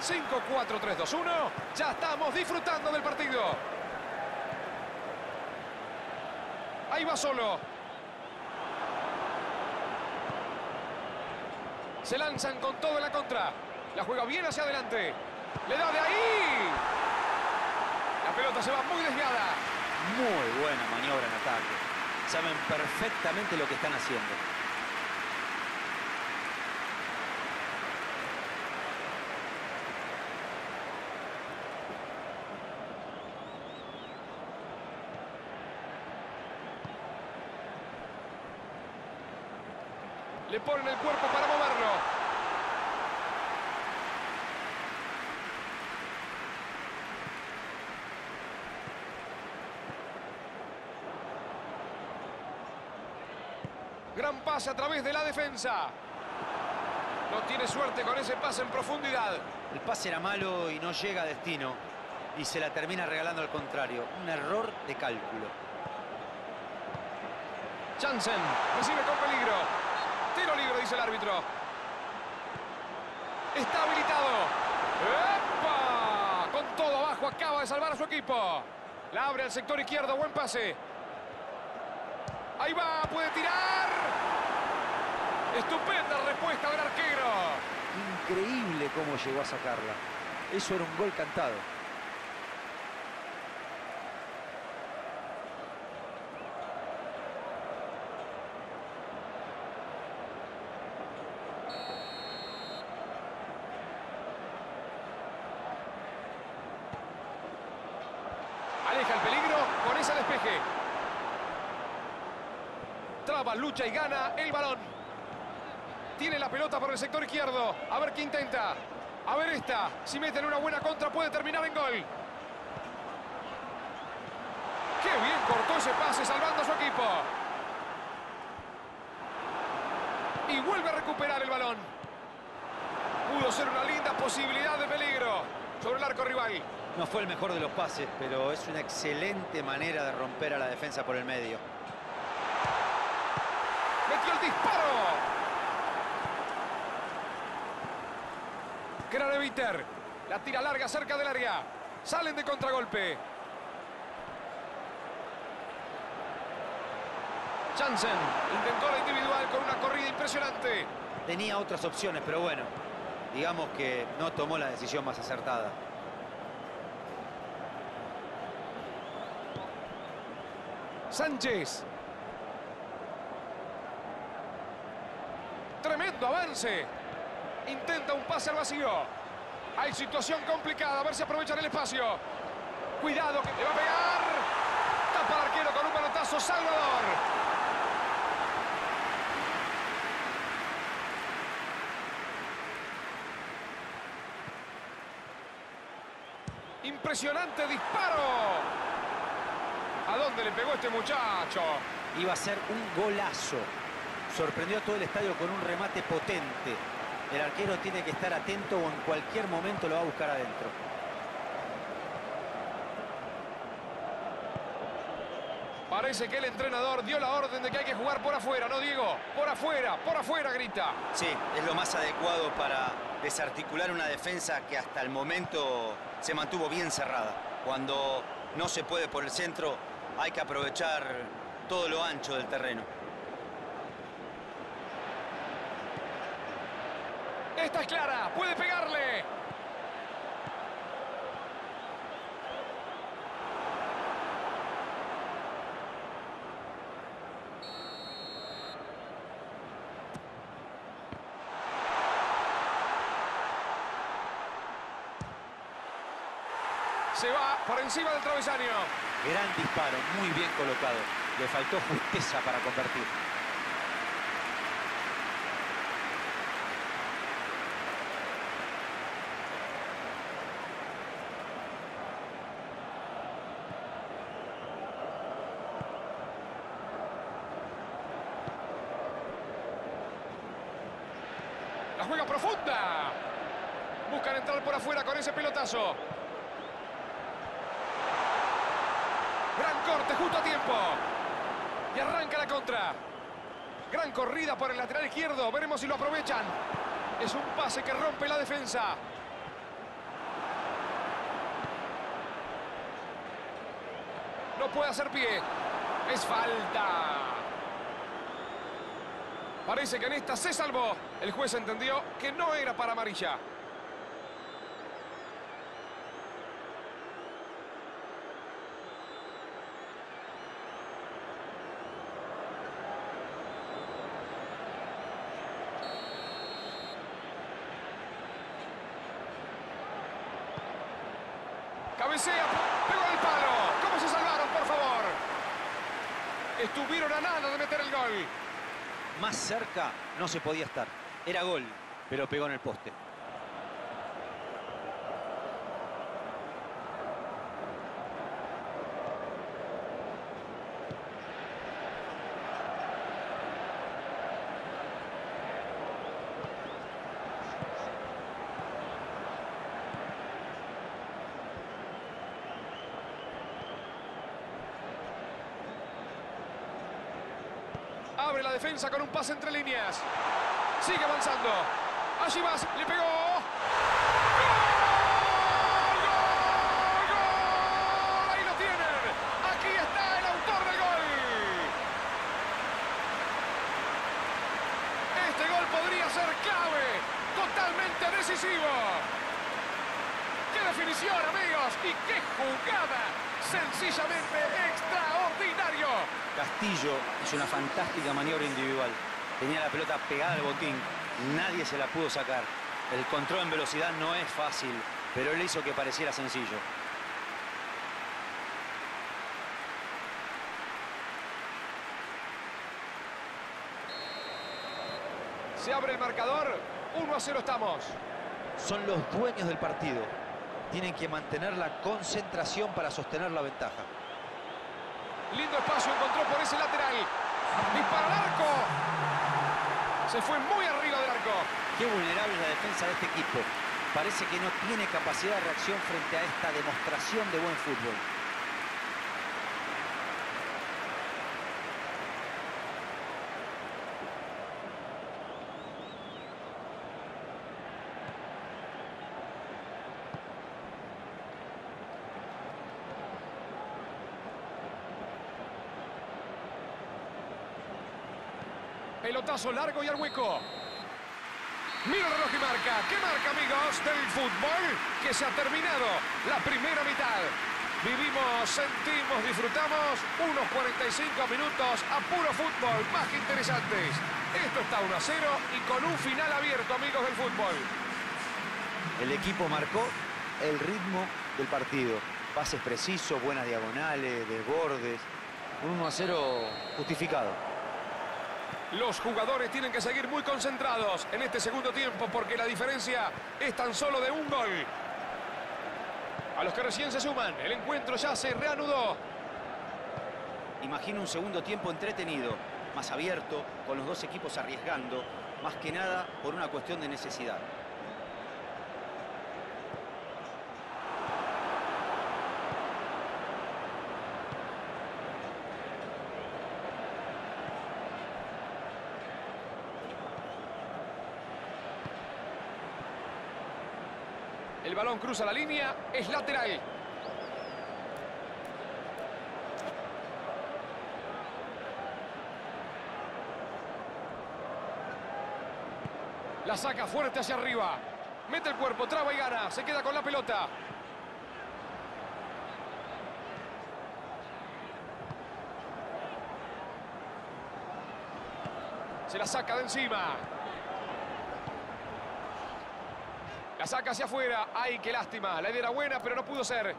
5, 4, 3, 2, 1. Ya estamos disfrutando del partido. Ahí va solo. Se lanzan con todo en la contra. La juega bien hacia adelante. Le da de ahí. La pelota se va muy desviada. Muy buena maniobra en ataque. Saben perfectamente lo que están haciendo. Le ponen el cuerpo para moverlo. Gran pase a través de la defensa. No tiene suerte con ese pase en profundidad. El pase era malo y no llega a destino. Y se la termina regalando al contrario. Un error de cálculo. Jansen recibe con peligro. Tiro libre, dice el árbitro. Está habilitado. ¡Epa! Con todo abajo, acaba de salvar a su equipo. La abre al sector izquierdo, buen pase. Ahí va, puede tirar. Estupenda respuesta del arquero. Increíble cómo llegó a sacarla. Eso era un gol cantado. Aleja el peligro con ese despeje. Traba, lucha y gana el balón. Tiene la pelota por el sector izquierdo. A ver qué intenta. A ver esta. Si meten una buena contra puede terminar en gol. Qué bien cortó ese pase salvando a su equipo. Y vuelve a recuperar el balón. Pudo ser una linda posibilidad de peligro sobre el arco rival. No fue el mejor de los pases, pero es una excelente manera de romper a la defensa por el medio. Metió el disparo. Craneviter. La tira larga cerca del área. Salen de contragolpe. Jansen intentó la individual con una corrida impresionante. Tenía otras opciones, pero bueno, digamos que no tomó la decisión más acertada. Sánchez. Tremendo avance. Intenta un pase al vacío. Hay situación complicada. A ver si aprovechan el espacio. Cuidado que le va a pegar. Tapa al arquero con un manotazo salvador. Impresionante disparo. ¿A dónde le pegó este muchacho? Iba a ser un golazo. Sorprendió a todo el estadio con un remate potente. El arquero tiene que estar atento o en cualquier momento lo va a buscar adentro. Parece que el entrenador dio la orden de que hay que jugar por afuera, ¿no, Diego? Por afuera, grita. Sí, es lo más adecuado para desarticular una defensa que hasta el momento se mantuvo bien cerrada. Cuando no se puede por el centro, hay que aprovechar todo lo ancho del terreno. Esta es clara, puede pegarle. Se va por encima del travesaño. Gran disparo, muy bien colocado. Le faltó justeza para convertir. La juega profunda. Buscan entrar por afuera con ese pelotazo. Gran corte justo a tiempo. Y arranca la contra. Gran corrida por el lateral izquierdo. Veremos si lo aprovechan. Es un pase que rompe la defensa. No puede hacer pie. Es falta. Parece que en esta se salvó. El juez entendió que no era para amarilla. Cabecea, pegó el palo. ¿Cómo se salvaron, por favor? Estuvieron a nada de meter el gol. Más cerca no se podía estar. Era gol, pero pegó en el poste. Abre la defensa con un pase entre líneas. Sigue avanzando. Allí va, le pegó. ¡Gol! ¡Gol! ¡Gol! Ahí lo tienen. Aquí está el autor del gol. Este gol podría ser clave. Totalmente decisivo. ¡Qué definición, amigos! ¡Y qué jugada! Sencillamente extraordinario. Castillo hizo una fantástica maniobra individual. Tenía la pelota pegada al botín. Nadie se la pudo sacar. El control en velocidad no es fácil, pero él hizo que pareciera sencillo. Se abre el marcador. 1-0 estamos. Son los dueños del partido. Tienen que mantener la concentración para sostener la ventaja. Lindo espacio encontró por ese lateral. Dispara al arco. Se fue muy arriba del arco. Qué vulnerable es la defensa de este equipo. Parece que no tiene capacidad de reacción frente a esta demostración de buen fútbol. Pelotazo largo y al hueco. Mira el reloj y marca. ¿Qué marca, amigos del fútbol? Que se ha terminado la primera mitad. Vivimos, sentimos, disfrutamos unos 45 minutos a puro fútbol, más que interesantes. Esto está 1-0 y con un final abierto, amigos del fútbol. El equipo marcó el ritmo del partido. Pases precisos, buenas diagonales, desbordes. Un 1-0 justificado. Los jugadores tienen que seguir muy concentrados en este segundo tiempo porque la diferencia es tan solo de un gol. A los que recién se suman, el encuentro ya se reanudó. Imagino un segundo tiempo entretenido, más abierto, con los dos equipos arriesgando, más que nada por una cuestión de necesidad. El balón cruza la línea, es lateral. La saca fuerte hacia arriba. Mete el cuerpo, traba y gana. Se queda con la pelota. Se la saca de encima. La saca hacia afuera. ¡Ay, qué lástima! La idea era buena, pero no pudo ser.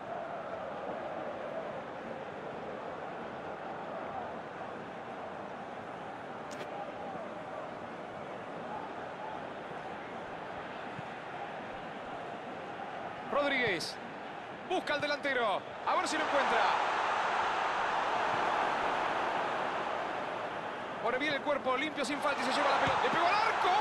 Rodríguez. Busca al delantero. A ver si lo encuentra. Pone bien el cuerpo limpio, sin falta y se lleva la pelota. ¡Le pegó al arco!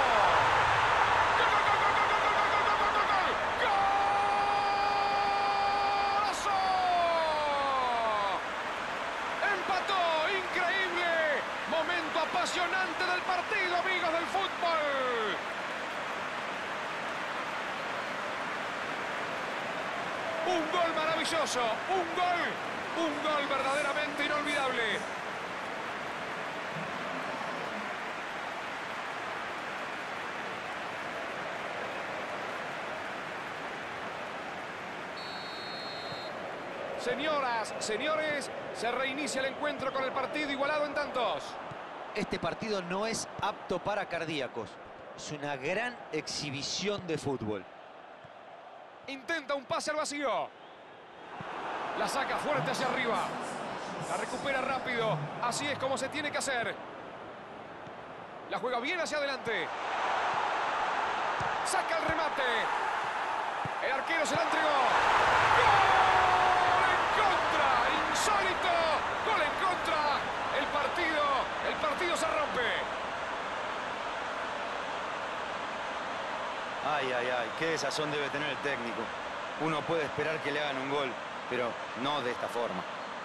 Apasionante del partido, amigos del fútbol. Un gol maravilloso. Un gol verdaderamente inolvidable. Señoras, señores, se reinicia el encuentro con el partido igualado en tantos. Este partido no es apto para cardíacos. Es una gran exhibición de fútbol. Intenta un pase al vacío. La saca fuerte hacia arriba. La recupera rápido. Así es como se tiene que hacer. La juega bien hacia adelante. Saca el remate. El arquero se la entregó. ¡Gol en contra! ¡Insólito! ¡Gol en contra! El partido se rompe. Ay, ay, ay, qué desazón debe tener el técnico. Uno puede esperar que le hagan un gol, pero no de esta forma.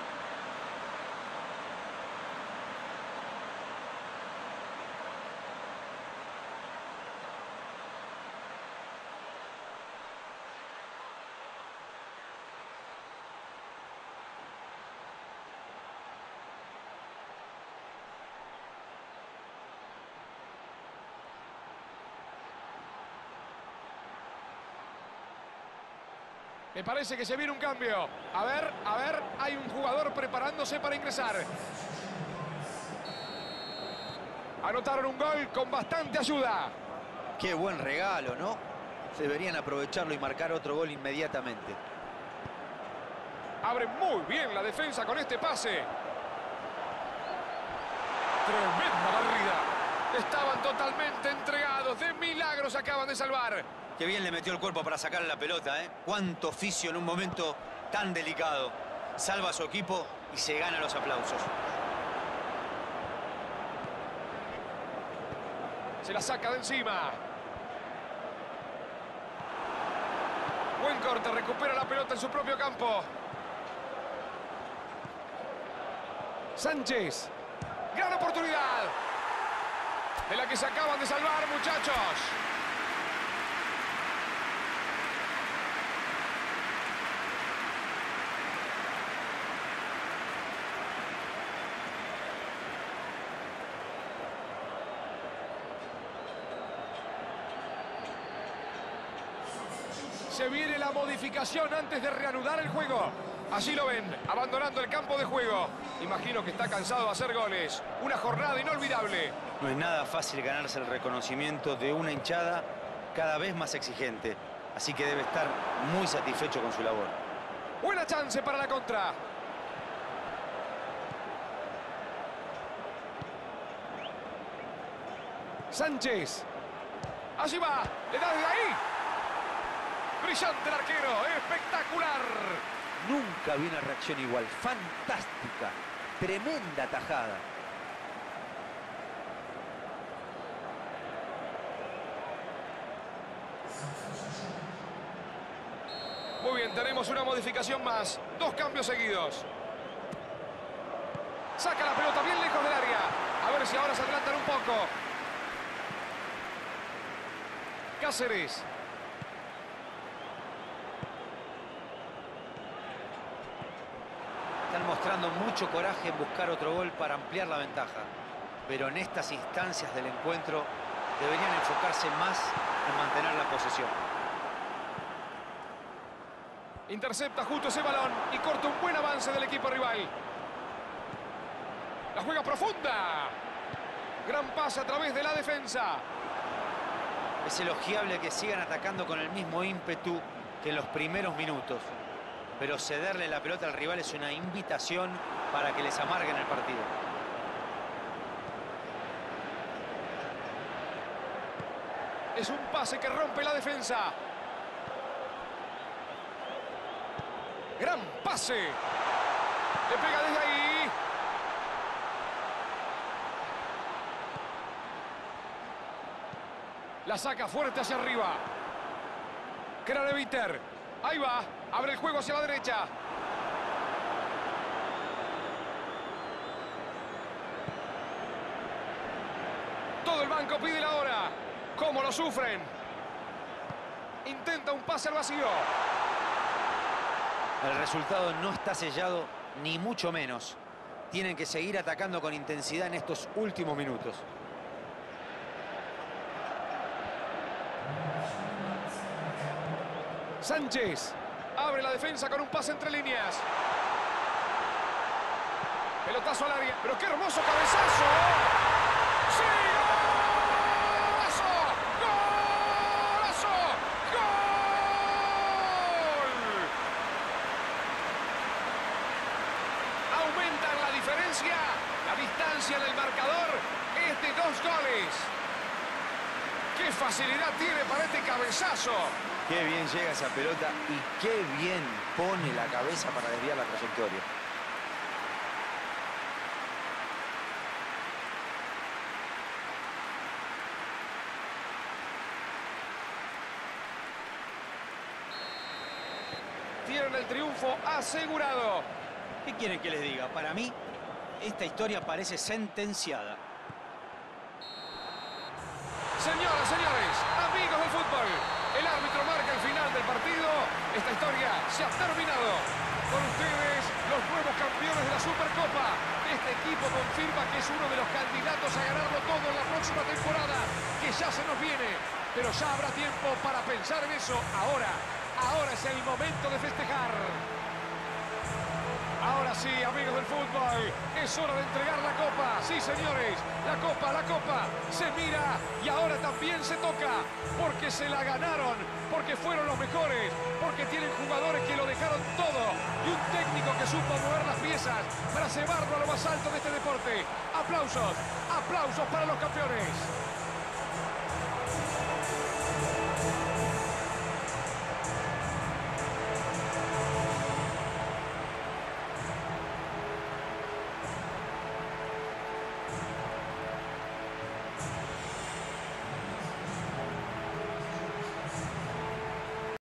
Me parece que se viene un cambio. A ver, hay un jugador preparándose para ingresar. Anotaron un gol con bastante ayuda. Qué buen regalo, ¿no? Deberían aprovecharlo y marcar otro gol inmediatamente. Abre muy bien la defensa con este pase. Tremenda barrida. Estaban totalmente entregados. De milagro se acaban de salvar. Qué bien le metió el cuerpo para sacarle la pelota, ¿eh? Cuánto oficio en un momento tan delicado. Salva a su equipo y se gana los aplausos. Se la saca de encima. Buen corte, recupera la pelota en su propio campo. Sánchez. Gran oportunidad. De la que se acaban de salvar, muchachos. Se viene la modificación antes de reanudar el juego. Allí lo ven, abandonando el campo de juego. Imagino que está cansado de hacer goles. Una jornada inolvidable. No es nada fácil ganarse el reconocimiento de una hinchada cada vez más exigente. Así que debe estar muy satisfecho con su labor. Buena chance para la contra. Sánchez. Allí va, le da desde ahí. Brillante el arquero, espectacular. Nunca vi una reacción igual. Fantástica. Tremenda tajada. Muy bien, tenemos una modificación más. 2 cambios seguidos. Saca la pelota bien lejos del área. A ver si ahora se adelantan un poco. Cáceres. Están mostrando mucho coraje en buscar otro gol para ampliar la ventaja. Pero en estas instancias del encuentro deberían enfocarse más en mantener la posesión. Intercepta justo ese balón y corta un buen avance del equipo rival. La juega profunda. Gran pase a través de la defensa. Es elogiable que sigan atacando con el mismo ímpetu que en los primeros minutos. Pero cederle la pelota al rival es una invitación para que les amarguen el partido. Es un pase que rompe la defensa. Gran pase. Le pega desde ahí. La saca fuerte hacia arriba. Craneviter. Ahí va. Abre el juego hacia la derecha. Todo el banco pide la hora. ¿Cómo lo sufren? Intenta un pase al vacío. El resultado no está sellado, ni mucho menos. Tienen que seguir atacando con intensidad en estos últimos minutos. Sánchez abre la defensa con un pase entre líneas. Pelotazo al área, pero qué hermoso cabezazo. ¡Sí! ¡Golazo! ¡Golazo! ¡Gol! Aumentan la diferencia. La distancia del marcador es de 2 goles. ¡Qué facilidad tiene para este cabezazo! Qué bien llega esa pelota y qué bien pone la cabeza para desviar la trayectoria. Tienen el triunfo asegurado. ¿Qué quieren que les diga? Para mí, esta historia parece sentenciada. Señoras, señores, amigos del fútbol, el árbitro marca el final del partido. Esta historia se ha terminado. Con ustedes, los nuevos campeones de la Supercopa. Este equipo confirma que es uno de los candidatos a ganarlo todo en la próxima temporada, que ya se nos viene. Pero ya habrá tiempo para pensar en eso ahora. Ahora es el momento de festejar. Ahora sí, amigos del fútbol, es hora de entregar la copa. Sí, señores, la copa se mira y ahora también se toca. Porque se la ganaron, porque fueron los mejores, porque tienen jugadores que lo dejaron todo y un técnico que supo mover las piezas para llevarlo a lo más alto de este deporte. Aplausos, aplausos para los campeones.